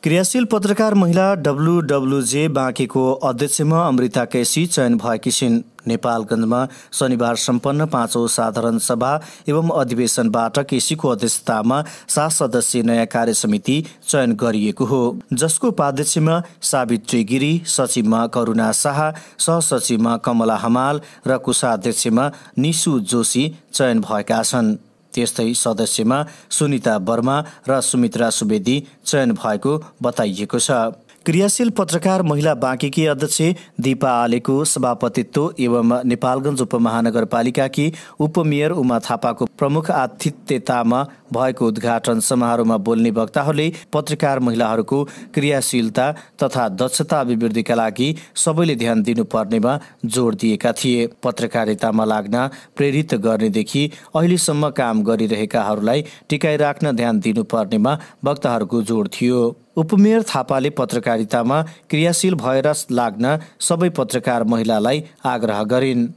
क्रियाशील पत्रकार महिला WWJ बाँकेको अध्यक्षमा अमृता केसी चयन भएकी छिन्। नेपालगञ्जमा शनिबार सम्पन्न 5औं साधारण सभा एवं अधिवेशनबाट केसीको अध्यक्षतामा 7 सदस्यीय नयाँ कार्यसमिति चयन गरिएको हो, जसको उपाध्यक्षमा सावित्री गिरी, सचिवमा करुणा शाह, सहसचिवमा कमला हमाल र कोषाध्यक्षमा निशु जोशी चयन भएका छन्। त्यस्तै सदस्यमा सुनिता वर्मा र सुमित्रा सुवेदी चयन भएको बताइएको छ। क्रियाशील पत्रकार महिला बाँकेकी अध्यक्ष दीपा आलेको सभापतित्व एवं नेपालगञ्ज उपमहानगरपालिकाकी उपमेयर उमा थापाको प्रमुख आतिथ्यतामा भएको उद्घाटन समारोहमा बोल्ने वक्ताहरूले पत्रकार महिलाहरूको क्रियाशीलता तथा दक्षता अभिवृद्धिका लागि सबैले ध्यान दिनुपर्नेमा जोड दिएका थिए। पत्रकारितामा लाग्न प्रेरित गर्नेदेखि अहिलेसम्म काम गरिरहेकाहरूलाई टिकाइराख्न ध्यान दिनुपर्नेमा वक्ताहरूको जोड थियो। उपमेयर थापाले पत्रकारितामा क्रियाशील भएर लाग्न सबै पत्रकार महिलालाई आग्रह गरिन्।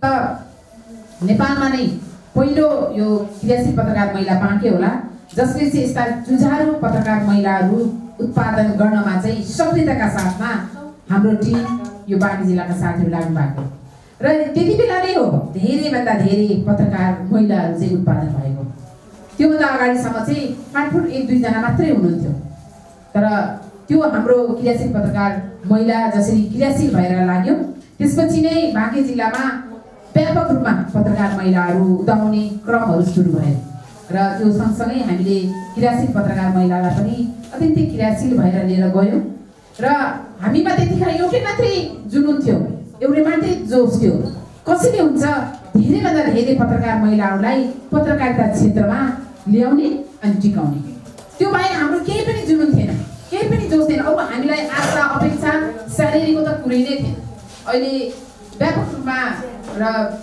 नेपालमा नै पहिलो यो क्रियाशील पत्रकार महिला बाँके होला, जसले चाहिँ यस्ता जुझारू पत्रकार महिलाहरू उत्पादन गर्नमा चाहिँ सक्रियताका साथमा हाम्रो टिम यो बाँके जिल्लाका साथीहरू लाग्नु भएको र त्यति बेला नै हो धेरैभन्दा धेरै पत्रकार महिलाहरू चाहिँ उत्पादन भएको। त्योभन्दा अगाडिसम्म चाहिँ फाटफुट 1-2 जना मात्रै हुनुहुन्थ्यो। तर त्यो हाम्रो क्रियाशील पत्रकार महिला जसरी क्रियाशील भएर लाग्यो, त्यसपछि नै बाँके जिल्लामा व्यापक रूपमा पत्रकार महिलाहरू उदाउने क्रमहरू सुरु भयो र त्यो सँगसँगै हामीले क्रियाशील पत्रकार महिलालाई पनि अत्यन्तै क्रियाशील भएर लिएर गयौँ र हामीमा त्यतिखेर एउटै मात्रै जुनुन थियो, एउटै मात्रै जोस थियो। कसरी हुन्छ धेरैभन्दा धेरै पत्रकार महिलाहरूलाई पत्रकारिता क्षेत्रमा ल्याउने अनि टिकाउने, त्यो बाहेक हाम्रो केही पनि जुनुन थिएन, केही पनि जोस थिएन। अब हामीलाई आशा अपेक्षा स्यालेरीको त कुरै नै थिएन। अहिले व्यापक रूपमा र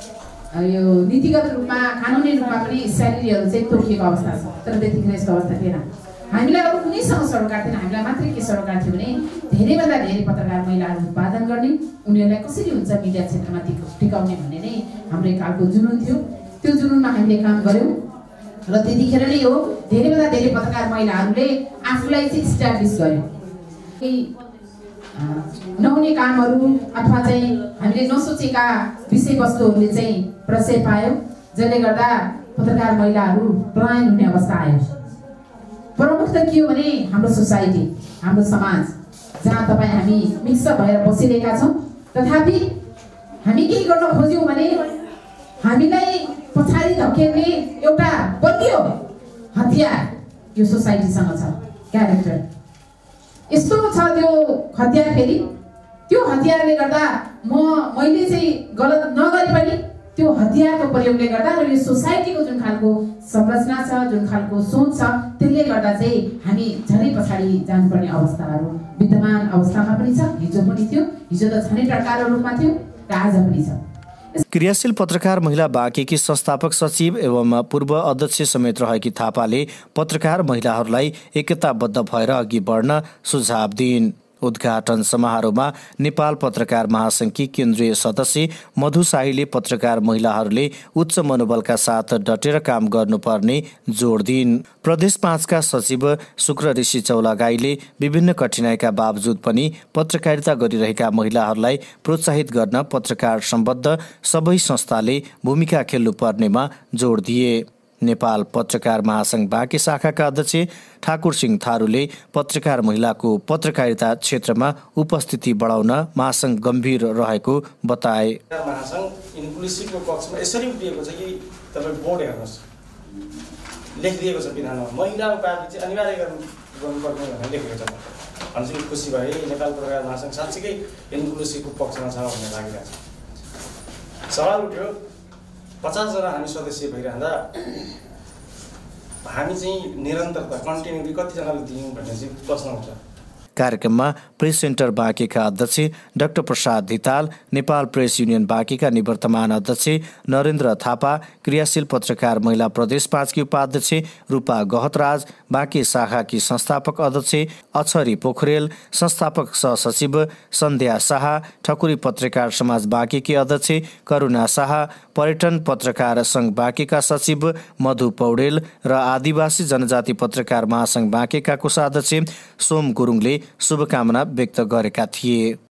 यो नीतिगत रूपमा कानुनी रूपमा पनि स्यालेरीहरू चाहिँ तोकिएको अवस्था छ, तर त्यतिखेर यस्तो अवस्था थिएन। हामीलाई अरू कुनैसँग सरोकार थिएन, हामीलाई मात्रै के सरोकार थियो भने धेरैभन्दा धेरै पत्रकार महिलाहरू उत्पादन गर्ने, उनीहरूलाई कसरी हुन्छ मिडिया क्षेत्रमा टिकाउने भन्ने नै हाम्रो एकखालको जुनुन थियो। त्यो जुनुनमा हामीले काम गऱ्यौँ र त्यतिखेर नै हो धेरैभन्दा धेरै पत्रकार महिलाहरूले आफूलाई चाहिँ इस्टाब्लिस गर्यो। केही नहुने कामहरू अथवा चाहिँ हामीले नसोचेका विषयवस्तुहरूले चाहिँ प्रशय पायो, जसले गर्दा पत्रकार महिलाहरू पलायन हुने अवस्था आयो। प्रमुख त के हो भने हाम्रो सोसाइटी, हाम्रो समाज, जहाँ तपाईँ हामी मिक्स भएर बसिरहेका छौँ, तथापि हामी केही गर्न खोज्यौँ भने हामीलाई पछाडि धकेल्ने एउटा बलियो हतियार यो सोसाइटीसँग छ, क्यारेक्टर। यस्तो छ त्यो हतियार, फेरि त्यो हतियारले गर्दा मैले चाहिँ गलत नगरे पनि त्यो हतियारको प्रयोगले गर्दा र यो सोसाइटीको जुन खालको संरचना छ, जुन खालको सोच छ, त्यसले गर्दा चाहिँ हामी झनै पछाडि जानुपर्ने अवस्थाहरू विद्यमान अवस्थामा पनि छ। हिजो पनि थियो, हिजो त झनै टड्कारो रूपमा थियो र आज पनि छ। क्रियाशील पत्रकार महिला बाँकेकी संस्थापक सचिव एवं पूर्व अध्यक्ष समेत रहेकी थापाले पत्रकार महिलाहरूलाई एकताबद्ध भएर अघि बढ्न सुझाव दिइन्। उद्घाटन समारोहमा नेपाल पत्रकार महासङ्घकी केन्द्रीय सदस्य मधु शाहीले पत्रकार महिलाहरूले उच्च मनोबलका साथ डटेर काम गर्नुपर्ने जोड दिइन्। प्रदेश 5 का सचिव शुक्र ऋषि चौलागाईले विभिन्न कठिनाइका बावजुद पनि पत्रकारिता गरिरहेका महिलाहरूलाई प्रोत्साहित गर्न पत्रकार सम्बद्ध सबै संस्थाले भूमिका खेल्नुपर्नेमा जोड दिए। नेपाल पत्रकार महासङ्घ बाँके शाखाका अध्यक्ष ठाकुर सिंह थारूले पत्रकार महिलाको पत्रकारिता क्षेत्रमा उपस्थिति बढाउन महासङ्घ गम्भीर रहेको बताए। महासङ्घ इन्क्लुसिभको पक्षमा यसरी उठिएको छ कि तपाईँ बोर्ड हेर्नुहोस्, लेखिदिएको छ विधानमा महिला उपाधि चाहिँ अनिवार्य गर्नुपर्ने भनेर लेखेको छ। अनि चाहिँ खुसी भए नेपाल पत्रकार महासङ्घ साँच्चीकै इन्क्लुसिभको पक्षमा छ भन्ने लागिरहेको छ। सवाल उठ्यो 50 जना हामी सदस्य भइरहँदा हामी चाहिँ निरन्तरता कन्टिन्युटी कतिजनाले दियौँ भन्ने चाहिँ प्रश्न उठ्छ। कार्यक्रममा प्रेस सेन्टर बाँकेका अध्यक्ष doctor Prasad Dhital, Nepal press union बाँकेका निवर्तमान अध्यक्ष नरेन्द्र थापा, क्रियाशील पत्रकार महिला प्रदेश 5 की उपाध्यक्ष रूपा गहतराज, बाँके शाखाकी संस्थापक अध्यक्ष अक्षरी पोखरेल, संस्थापक सहसचिव सन्ध्या शाह, ठकुरी पत्रकार समाज बाँकेकी अध्यक्ष करुणा शाह, पर्यटन पत्रकार सङ्घ बाँकेका सचिव मधु पौडेल र आदिवासी जनजाति पत्रकार महासङ्घ बाँकेका कोषाध्यक्ष सोम गुरुङले शुभकामना व्यक्त गरेका थिए।